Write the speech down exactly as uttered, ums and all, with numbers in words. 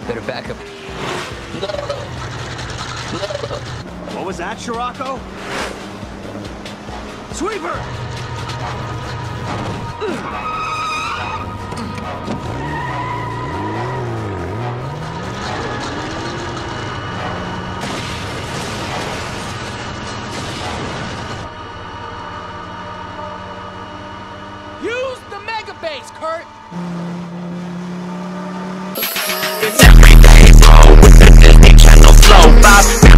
Better back up. What was that, Shirako? Sweeper! Use the Mega Base, Kurt! It's everyday, bro, with the Disney Channel flow. Bob